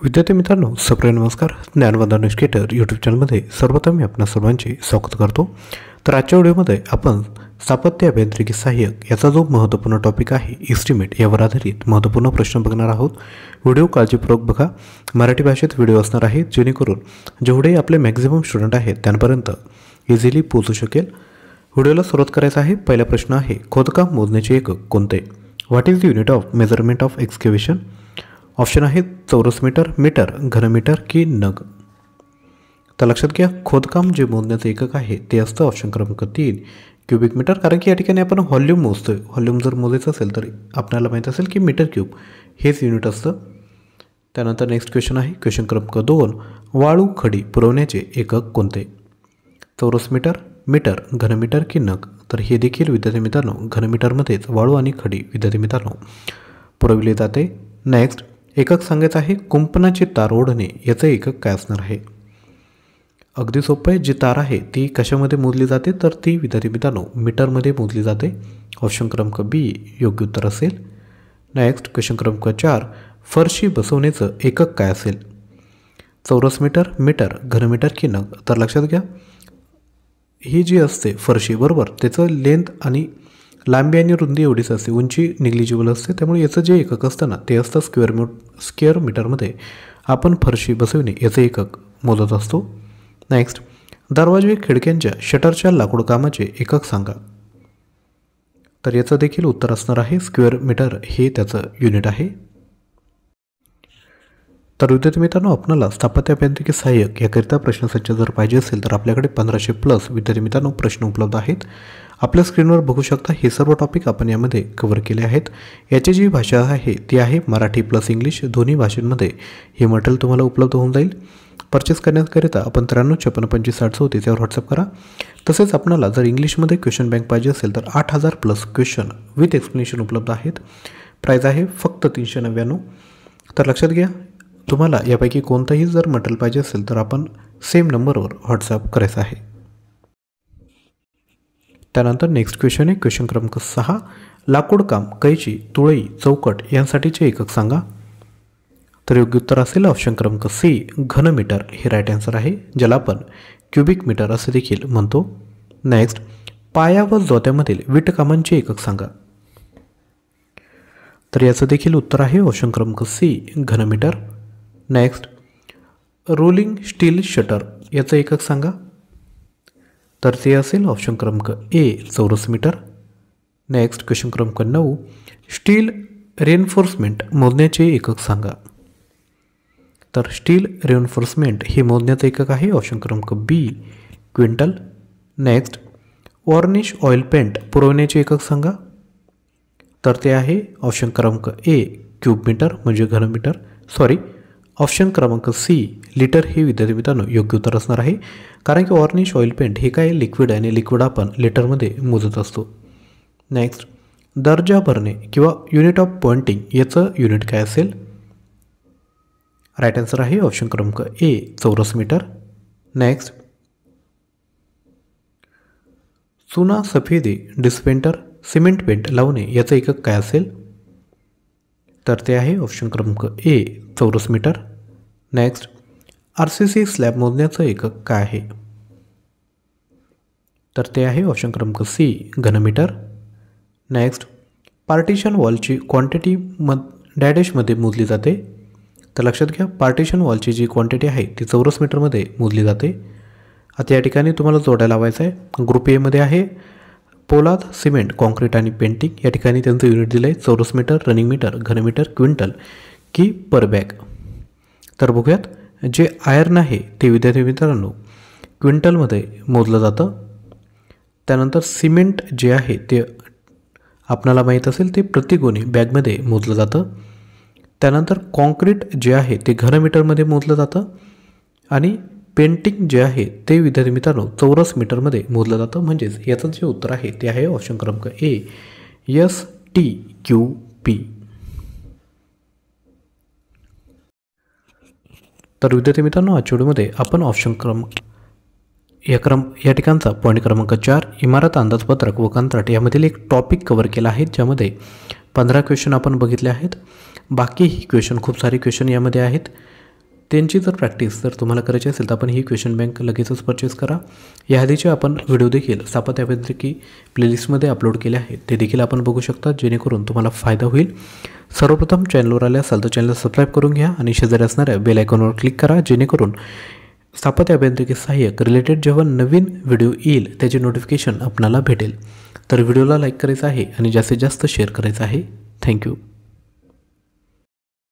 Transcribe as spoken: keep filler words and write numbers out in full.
विद्यार्थी मित्रांनो, सप्रिय नमस्कार. ज्ञानवंदन एज्युकेटर यूट्यूब चॅनलमध्ये सर्वप्रथम मी आपणा सर्वांचे स्वागत करतो. तर आजच्या व्हिडिओमध्ये आपण स्थापत्य अभियांत्रिकी सहाय्यक याचा जो महत्त्वपूर्ण टॉपिक आहे इस्टिमेट यावर आधारित महत्त्वपूर्ण प्रश्न बघणार आहोत. व्हिडिओ काळजीपूर्वक बघा. मराठी भाषेत व्हिडिओ असणार आहे जेणेकरून जेवढे आपले मॅक्झिमम स्टुडंट आहेत त्यांपर्यंत इझिली पोहोचू शकेल. व्हिडिओला सुरुवात करायचा आहे. पहिला प्रश्न आहे, खोदकाम मोजण्याचे एकक कोणते? What is the unit of measurement of excavation? Option आहेत चौरस मीटर, मीटर, घनमीटर की नग. तर लक्षात घ्या, खोदकाम जे मोजण्याचं एकक आहे ते असतं ऑप्शन क्रमांक तीन क्युबिक मीटर. कारण की या ठिकाणी आपण व्हॉल्यूम मोजतोय. व्हॉल्यूम जर मोजायचं असेल तर आपल्याला माहीत असेल की मीटर क्यूब हेच युनिट असतं. त्यानंतर नेक्स्ट क्वेश्चन आहे क्वेश्चन क्रमांक दोन, वाळू खडी पुरवण्याचे एकक कोणते? चौरस मीटर, मीटर, घनमीटर की नग. तर हे देखील विद्यार्थी मित्रांनो घनमीटरमध्येच वाळू आणि खडी विद्यार्थी मित्रांनो पुरवली जाते. नेक्स्ट एकक सांगायचं आहे, कुंपणाची तार ओढणे याचं एकक काय असणार आहे? अगदी सोपं आहे. जी तार आहे ती कशामध्ये मोजली जाते? तर ती विद्यार्थी मित्रांनो मीटरमध्ये मोजली जाते. ऑप्शन क्रमांक बी योग्य उत्तर असेल. नेक्स्ट क्वेश्चन क्रमांक चार, फरशी बसवण्याचं एकक काय असेल? चौरस मीटर, मीटर, घनमीटर की नग. तर लक्षात घ्या, ही जी असते फरशी बरोबर त्याचं लेंथ आणि लांबी आणि रुंदी एवढीच असते, उंची निग्लिजिबल असते. त्यामुळे याचं जे एकक असतं ना ते असतं स्क्वेअर मो स्क्वेअर मीटरमध्ये आपण फरशी बसवणे याचं एकक मोजत असतो. नेक्स्ट दरवाजे खिडक्यांच्या शटरच्या लाकूड कामाचे एकक सांगा. तर याचं देखील उत्तर असणार आहे स्क्वेअर मीटर हे त्याचं युनिट आहे. तर विद्यार्थी मित्रांनो, आपल्याला स्थापत्य अभियांत्रिकी सहाय्यक याकरिता प्रश्नसंच जर पाहिजे असेल तर आपल्याकडे पंधराशे प्लस विद्यार्थी मित्रांनो प्रश्न उपलब्ध आहेत. आपल्या स्क्रीनवर बघू शकता हे सर्व टॉपिक आपण यामध्ये कव्हर केले आहेत. याची जी भाषा आहे ती आहे मराठी प्लस इंग्लिश. दोन्ही भाषेंमध्ये हे मटेरियल तुम्हाला उपलब्ध होऊन जाईल. परचेस करण्याकरिता आपण त्र्याण्णव छप्पन्न पंचवीस साठ चौतीस यावर व्हॉट्सअप करा. तसेच आपल्याला जर इंग्लिशमध्ये क्वेश्चन बँक पाहिजे असेल तर आठ हजार प्लस क्वेश्चन विथ एक्सप्लेनेशन उपलब्ध आहेत. प्राईज आहे फक्त तीनशे नव्याण्णव. तर लक्षात घ्या, तुम्हाला यापैकी कोणतंही जर मटेरियल पाहिजे असेल तर आपण सेम नंबरवर व्हॉट्सअप करायचं आहे. त्यानंतर नेक्स्ट क्वेश्चन आहे क्वेश्चन क्रमांक सहा, लाकूडकाम, कैची, तुळई, चौकट यांसाठीचे एकक सांगा. तर योग्य उत्तर असेल ऑप्शन क्रमांक सी घनमीटर हे राईट आन्सर आहे, ज्याला आपण क्युबिक मीटर असे देखील म्हणतो. नेक्स्ट पाया व जोत्यामधील वीटकामांचे एकक सांगा. तर याचं देखील उत्तर आहे ऑप्शन क्रमांक सी घनमीटर. नेक्स्ट रोलिंग स्टील शटर याचं एकक सांगा. तर ते असेल ऑप्शन क्रमांक ए चौरस मीटर. नेक्स्ट क्वेश्चन क्रमांक नऊ, स्टील रेन्फोर्समेंट मोजण्याचे एकक सांगा. तर स्टील रेन्फोर्समेंट हे मोजण्याचं एकक आहे ऑप्शन क्रमांक B quintal. Next varnish oil paint पुरवण्याचे एकक सांगा. तर ते आहे ऑप्शन क्रमांक ए क्यूब मीटर म्हणजे घनमीटर. सॉरी ऑप्शन क्रमांक सी लिटर हे विद्यार्थी मित्रांनो योग्य उत्तर असणार आहे. कारण की वॉर्निश ऑइल पेंट हे काय लिक्विड आहे आणि लिक्विड आपण लिटरमध्ये मोजत असतो. नेक्स्ट दर्जा भरणे किंवा युनिट ऑफ पॉइंटिंग याचं युनिट काय असेल? राईट आन्सर आहे ऑप्शन क्रमांक ए चौरस मीटर. नेक्स्ट चुना सफेदी डिस्पेंटर सिमेंट पेंट लावणे याचं एकक काय असेल? तर ते आहे ऑप्शन क्रमांक ए चौरस metre. Next R C C slab मोजण्याचं एकक काय आहे? तर ते आहे ऑप्शन क्रमांक सी घनमीटर. नेक्स्ट पार्टिशन वॉलची क्वांटिटी म डॅडेशमध्ये मोजली जाते. तर लक्षात घ्या, पार्टिशन वॉलची जी क्वांटिटी आहे ती चौरस मीटरमध्ये मोजली जाते. आता या ठिकाणी तुम्हाला जोड्या लावायचं आहे. ग्रुप एमध्ये आहे पोलाद, सिमेंट, कॉन्क्रीट आणि पेंटिंग. या ठिकाणी त्यांचं युनिट दिलं आहे चौरस मीटर, रनिंग मीटर, घनमीटर, क्विंटल की पर बॅग. तर बघूयात, जे आयर्न आहे ते विद्यार्थी मित्रांनो क्विंटलमध्ये मोजलं जातं. त्यानंतर सिमेंट जे आहे ते आपणाला माहीत असेल ते प्रतिगोणी बॅगमध्ये मोजलं जातं. त्यानंतर कॉन्क्रीट जे आहे ते घनमीटरमध्ये मोजलं जातं आणि पेंटिंग जे आहे ते विद्यार्थी मित्रांनो चौरस मीटरमध्ये मोजलं जातं. म्हणजेच याचं जे उत्तर आहे ते आहे ऑप्शन क्रमांक A S T Q P. तर विद्यार्थी मित्रांनो आजच्या व्हिडिओमध्ये आपण ऑप्शन क्रमांक या क्रम या ठिकाणचा पॉईंट क्रमांक चार इमारत अंदाजपत्रक व कंत्राट यामधील एक टॉपिक कव्हर केला आहे, ज्यामध्ये पंधरा क्वेश्चन आपण बघितले आहेत. बाकी ही क्वेश्चन खूप सारे क्वेश्चन यामध्ये आहेत. त्यांची जर प्रॅक्टिस जर तुम्हाला करायची असेल तर आपण ही क्वेश्चन बँक लगेचच परचेस करा. या आधीचे आपण व्हिडिओ देखील स्थापत्य अभियांत्रिकी प्लेलिस्टमध्ये अपलोड केले आहेत, ते देखील आपण बघू शकता, जेणेकरून तुम्हाला फायदा होईल. सर्वप्रथम चॅनलवर आले असाल तर चॅनल सबस्क्राईब करून घ्या आणि शेजारी असणाऱ्या बेल आयकॉनवर क्लिक करा, जेणेकरून स्थापत्य अभियांत्रिकी सहाय्यक रिलेटेड जेव्हा नवीन व्हिडिओ येईल त्याचे नोटिफिकेशन आपणाला भेटेल. तर व्हिडिओला लाईक करायचं आहे आणि जास्तीत जास्त शेअर करायचं आहे. थँक्यू.